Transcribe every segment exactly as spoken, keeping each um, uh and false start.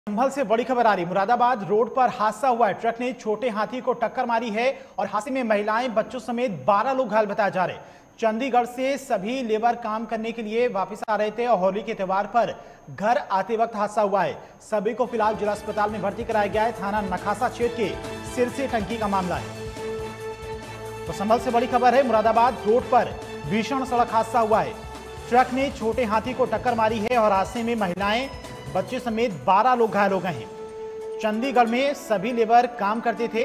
संभल से बड़ी खबर आ रही। मुरादाबाद रोड पर हादसा हुआ है। ट्रक ने छोटे हाथी को टक्कर मारी है और हादसे में महिलाएं, बच्चों समेत बारह लोग घायल बताए जा रहे। चंडीगढ़ से सभी लेबर काम करने के लिए वापस आ रहे थे और होली के त्योहार पर घर आते वक्त हादसा हुआ है। सभी को फिलहाल जिला अस्पताल में भर्ती कराया गया है। थाना नखासा क्षेत्र के सिरसी टंकी का मामला है। तो संभल से बड़ी खबर है। मुरादाबाद रोड पर भीषण सड़क हादसा हुआ है। ट्रक ने छोटे हाथी को टक्कर मारी है और हादसे में महिलाएं, बच्चे समेत बारह लोग घायल हो गए हैं। चंडीगढ़ में सभी लेबर काम करते थे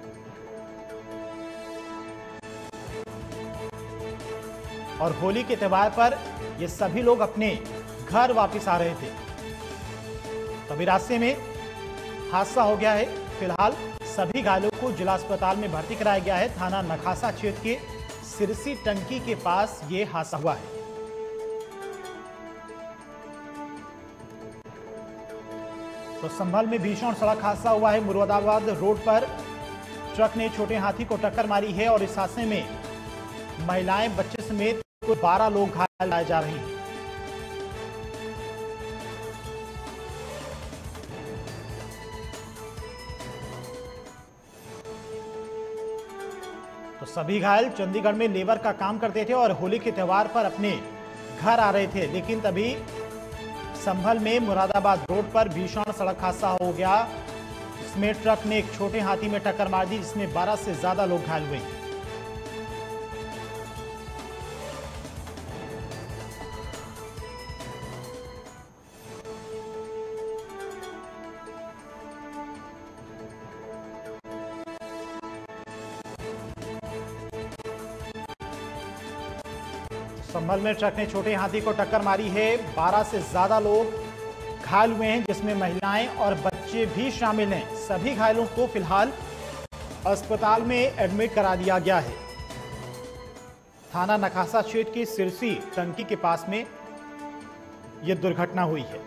और होली के त्योहार पर ये सभी लोग अपने घर वापस आ रहे थे, तभी रास्ते में हादसा हो गया है। फिलहाल सभी घायलों को जिला अस्पताल में भर्ती कराया गया है। थाना नखासा क्षेत्र के सिरसी टंकी के पास ये हादसा हुआ है। तो संभल में भीषण सड़क हादसा हुआ है। मुरादाबाद रोड पर ट्रक ने छोटे हाथी को टक्कर मारी है और इस हादसे में महिलाएं, बच्चे समेत कुल बारह लोग घायल लाए जा रहे हैं। तो सभी घायल चंडीगढ़ में लेबर का काम करते थे और होली के त्योहार पर अपने घर आ रहे थे, लेकिन तभी संभल में मुरादाबाद रोड पर भीषण सड़क हादसा हो गया। इसमें ट्रक ने एक छोटे हाथी में टक्कर मार दी, जिसमें बारह से ज्यादा लोग घायल हुए। संभल में ट्रक ने छोटे हाथी को टक्कर मारी है। बारह से ज्यादा लोग घायल हुए हैं, जिसमें महिलाएं और बच्चे भी शामिल हैं। सभी घायलों को फिलहाल अस्पताल में एडमिट करा दिया गया है। थाना नखासा क्षेत्र की सिरसी टंकी के पास में यह दुर्घटना हुई है।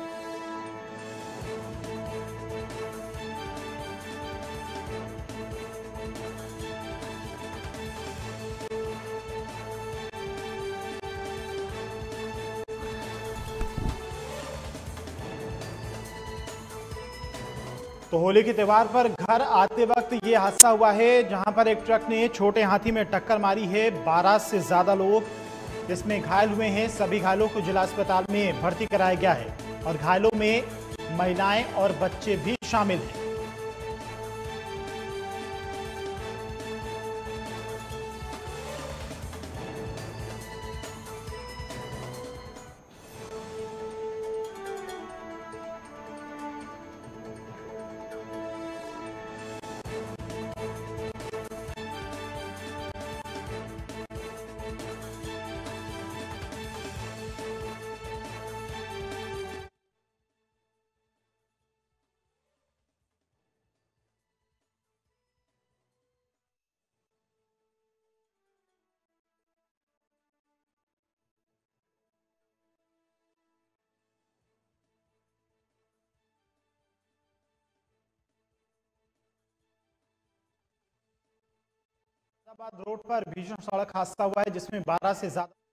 तो होली के त्योहार पर घर आते वक्त ये हादसा हुआ है, जहां पर एक ट्रक ने छोटे हाथी में टक्कर मारी है। बारह से ज्यादा लोग इसमें घायल हुए हैं। सभी घायलों को जिला अस्पताल में भर्ती कराया गया है और घायलों में महिलाएं और बच्चे भी शामिल हैं। मुरादाबाद रोड पर भीषण सड़क हादसा हुआ है, जिसमें बारह से ज्यादा